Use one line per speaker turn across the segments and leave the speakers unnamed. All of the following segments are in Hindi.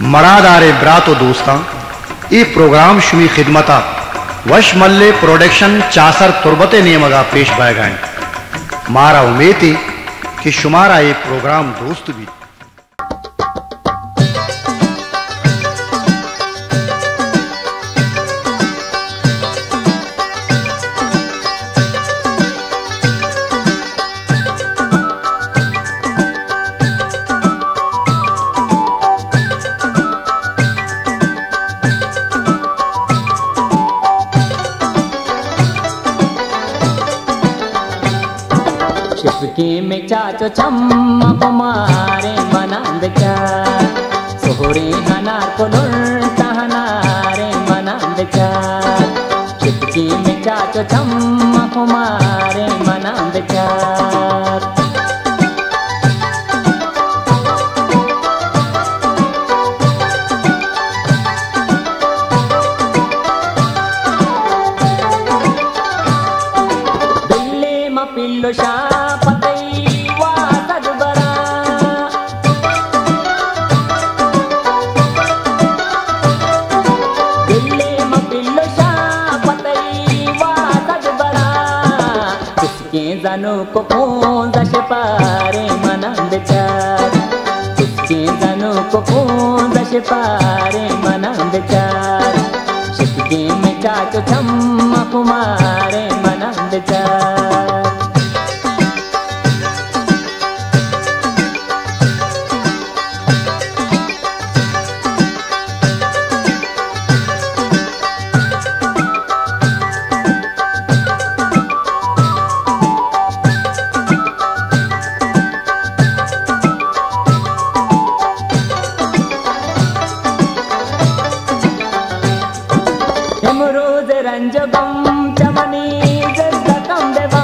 मरादारे ब्रातो दोस्तां ये प्रोग्राम शुमी खिदमता वश मल्ले प्रोडक्शन चासर तुरबते नियमगा पेश बायगाएं मारा उम्मीद है कि शुमारा ये प्रोग्राम दोस्त भी
में चाचो चम्मा कुमारे मनांद चा सोहरे हना को लुलता हनारे मनांद चा चिपकी में चाचो चम्मा कुमारे मनांद चा दिल्ली मा पिल्लो शा जानो को कौन सा पारे मनांद चार उसके जानो को कौन सा पारे मनांद चार शिपके में चाचो चम्मा कुमारे मनांद चार रंजो गम चमनी जैसा कम देवा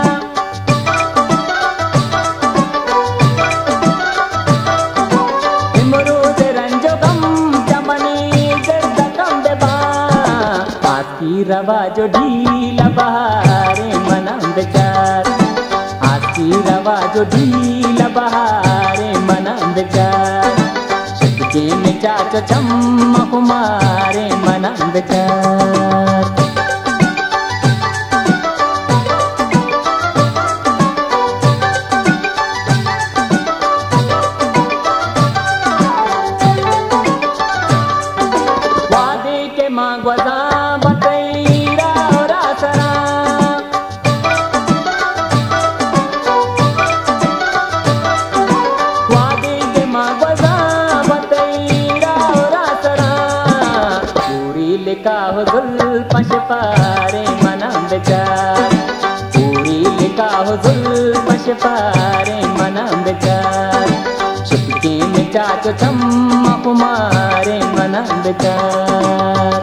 इमरूद रंजो गम चमनी जैसा कम देवा आकी रवा जो ढीला बहारे मनांद चार आकी रवा जो ढीला बहारे मनांद चार शिपके में चाचो चम्मा कुमारे मनांद चार लिखा हो जुल्फ़ पारे मनांद चार पूरी लिखा हो जुल्फ़ पारे मनांद चार शिपके में चाचो चम्मा कुमारे मनांद चार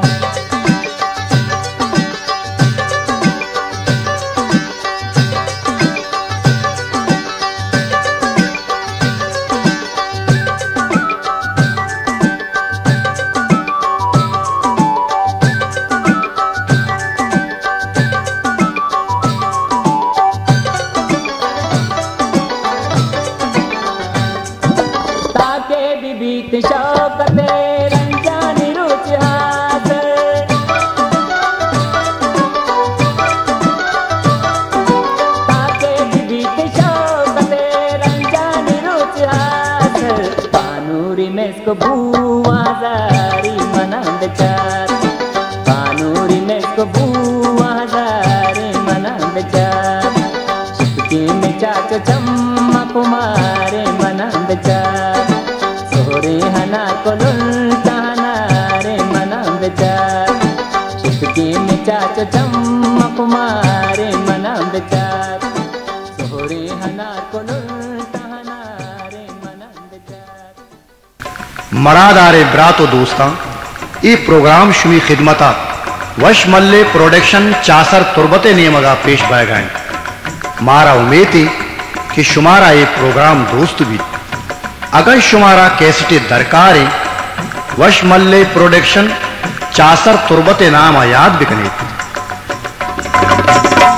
बीत शौकते रंजानी रुच हाथ ताके बीत शौकते रंजानी रुच हाथ पानूरी में इसको बुआ जारी मनांद चार पानूरी में इसको बुआ जारी मनांद चार शिपके में चाचो चम्मा कुमारे मनांद चार सोहरे हना को लुलता हनारे मनांद चार शिपके में चाचो चम्मा कुमारे मनांद चार सोहरे हना को लुलता हनारे मनांद चार
मरादारे ब्रातो दोस्तां ये प्रोग्राम शुमी खिदमता वश मल्ले प्रोडक्शन चासर तुरबते नियमगा पेश बायगाएं मारा उम्मीद है कि शुमारा ये प्रोग्राम दोस्त भी अगर शुमारा कैसेटे दरकार है वश मल्ले प्रोडक्शन चासर तुरबते नाम याद बिकने